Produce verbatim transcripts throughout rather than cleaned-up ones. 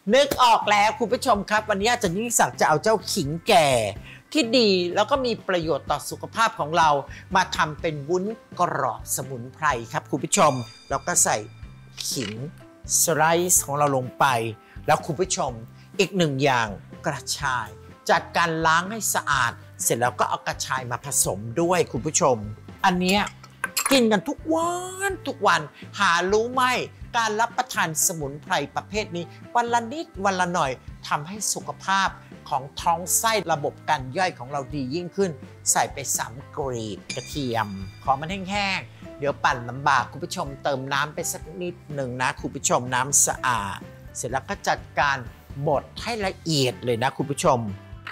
นึกออกแล้วคุณผู้ชมครับวันนี้อาจารย์ยิ่งศักดิ์จะเอาเจ้าขิงแก่ที่ดีแล้วก็มีประโยชน์ต่อสุขภาพของเรามาทำเป็นวุ้นกรอบสมุนไพรครับคุณผู้ชมแล้วก็ใส่ขิงสไลซ์ของเราลงไปแล้วคุณผู้ชมอีกหนึ่งอย่างกระชายจัดการล้างให้สะอาดเสร็จแล้วก็เอากระชายมาผสมด้วยคุณผู้ชมอันเนี้ยกินกันทุกวันทุกวันหารู้ไหมการรับประทานสมุนไพรประเภทนี้วันละนิดวันละหน่อยทำให้สุขภาพของท้องไส้ระบบการย่อยของเราดียิ่งขึ้นใส่ไปสามกรีบกระเทียมขอมันแห้งๆเดี๋ยวปั่นลำบากคุณผู้ชมเติมน้ำไปสักนิดหนึ่งนะคุณผู้ชมน้ำสะอาดเสร็จแล้วก็จัดการบดให้ละเอียดเลยนะคุณผู้ชม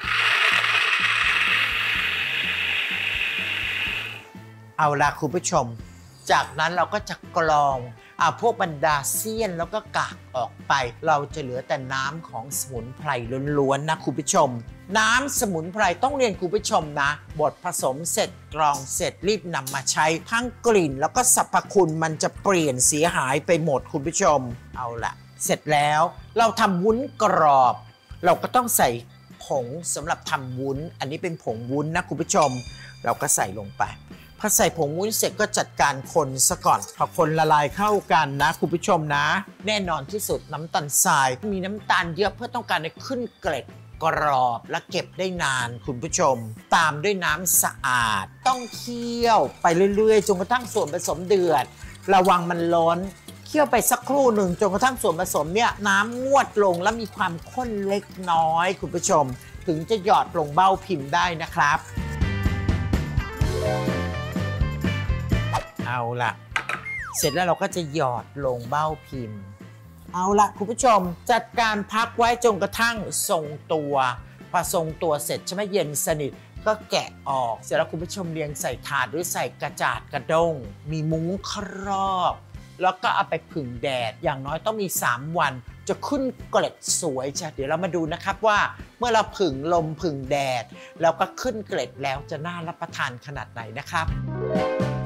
เอาล่ะคุณผู้ชมจากนั้นเราก็จะกรองเอาพวกบรรดาเสี้ยนแล้วก็กากออกไปเราจะเหลือแต่น้ำของสมุนไพรล้วนๆนะคุณผู้ชมน้ำสมุนไพรต้องเรียนคุณผู้ชมนะบดผสมเสร็จกรองเสร็จรีบนำมาใช้ทั้งกลิ่นแล้วก็สรรพคุณมันจะเปลี่ยนเสียหายไปหมดคุณผู้ชมเอาล่ะเสร็จแล้วเราทำวุ้นกรอบเราก็ต้องใส่ผงสำหรับทำวุ้นอันนี้เป็นผงวุ้นนะคุณผู้ชมเราก็ใส่ลงไปพอใส่ผงวุ้นเสร็จก็จัดการคนซะก่อนพอคนละลายเข้ากันนะคุณผู้ชมนะแน่นอนที่สุดน้ำตาลทรายมีน้ำตาลเยอะเพื่อต้องการให้ขึ้นเกล็ดกรอบและเก็บได้นานคุณผู้ชมตามด้วยน้ำสะอาดต้องเคี่ยวไปเรื่อยๆจนกระทั่งส่วนผสมเดือดระวังมันล้นเคี่ยวไปสักครู่หนึ่งจนกระทั่งส่วนผสมเนี่ยน้ำงวดลงและมีความข้นเล็กน้อยคุณผู้ชมถึงจะหยอดลงเบ้าพิมพ์ได้นะครับเอาล่ะเสร็จแล้วเราก็จะหยอดลงเบ้าพิมพ์เอาล่ะคุณผู้ชมจัดการพักไว้จนกระทั่งทรงตัวพอทรงตัวเสร็จใช่ไหมเย็นสนิทก็แกะออกเสร็จแล้วคุณผู้ชมเรียงใส่ถาดหรือใส่กระจาดกระด้งมีมุ้งครอบแล้วก็เอาไปผึ่งแดดอย่างน้อยต้องมีสามวันจะขึ้นเกล็ดสวยจ้ะเดี๋ยวเรามาดูนะครับว่าเมื่อเราผึ่งลมผึ่งแดดแล้วก็ขึ้นเกล็ดแล้วจะน่ารับประทานขนาดไหนนะครับ